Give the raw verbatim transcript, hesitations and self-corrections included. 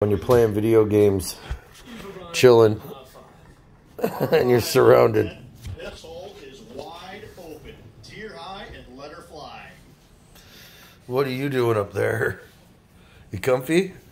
When you're playing video games, chilling, and you're surrounded. This hole is wide open. Tear high and let her fly. What are you doing up there? You comfy?